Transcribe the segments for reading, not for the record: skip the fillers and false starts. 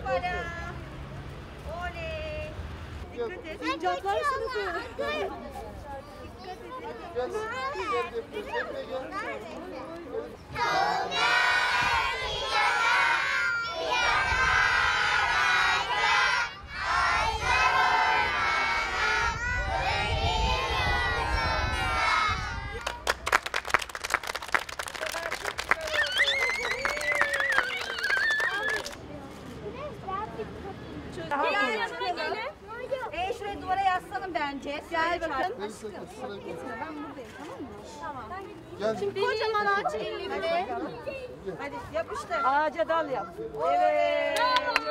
Para. Oley. Dikkat et. Sincaplar sınıfı. Dikkat et. Şuraya duvara yaslanın bence. Gel bakın. Gitme, ben buradayım, tamam mı? Tamam. Şimdi kocaman ağaç elimde. Hadi yapıştır. Ağaca dal yap. Evet.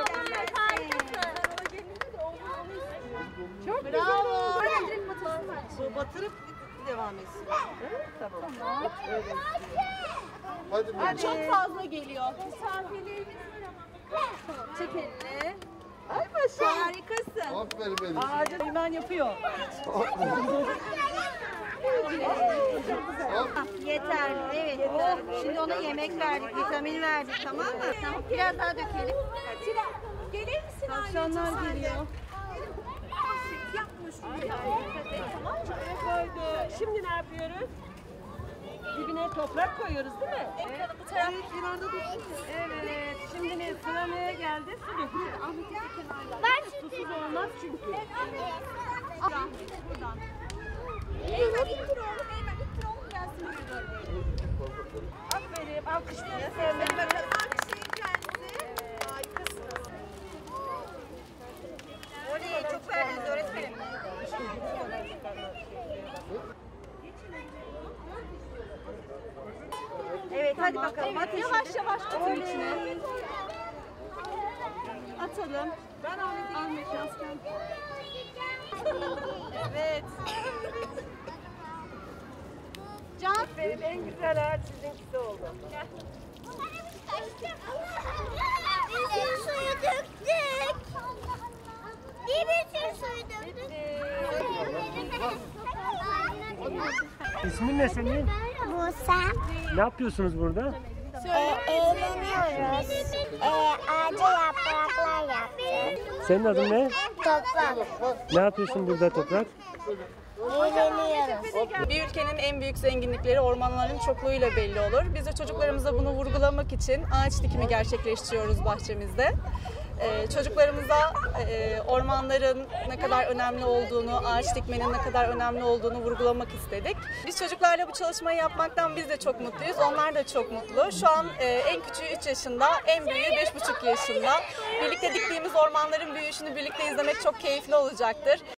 Çok bravo. Bu batırıp devam etsin. Tamam. Hadi. Çok fazla geliyor. Misafirlerimiz var ama. Çek elini. Ay maşallah. Harikasın. Aferin benim. Ağaca liman yapıyor. Yeterli. Evet. Şimdi ona yemek verdik, vitamin verdik, tamam mı? Tamam. Biraz daha dökelim. Gelir misin? Tavşanlar geliyor. Yapma şunu. Tamam mı? Koyduk. Şimdi ne yapıyoruz? Dibine toprak koyuyoruz değil mi? Evet. Bu taraf. Evet. Şimdi ne? Sıra neye geldi? Su döküyoruz. Susuz olmaz çünkü. Buradan. Eymen ittir oğlum. Eymen ittir oğlum gelsin buraya doğru. Aferin. Alkışlayın. Hadi bakalım. Alkışlayın kendinizi. Harikasınız. Oley. Çok verdiniz öğretmenim. Evet hadi bakalım. At yavaş yavaş atın içine. Atalım. Ben Ahmet Yazkan. Evet. Can. Benim en güzel ağaç sizinkisi oldu. Gel. Bütün suyu döktük. Bütün suyu döktük. İsmin ne senin? Musa. Ne yapıyorsunuz burada? Eğleniyoruz. Ağaca yapraklar yaptık. Senin adın ne? Toprak. Ne yapıyorsun burada Toprak? Eğleniyoruz. Bir ülkenin en büyük zenginlikleri ormanların çokluğuyla belli olur. Biz de çocuklarımıza bunu vurgulamak için ağaç dikimi gerçekleştiriyoruz bahçemizde. Çocuklarımıza ormanların ne kadar önemli olduğunu, ağaç dikmenin ne kadar önemli olduğunu vurgulamak istedik. Biz çocuklarla bu çalışmayı yapmaktan biz de çok mutluyuz, onlar da çok mutlu. Şu an en küçüğü 3 yaşında, en büyüğü 5,5 yaşında. Birlikte diktiğimiz ormanların büyüyüşünü birlikte izlemek çok keyifli olacaktır.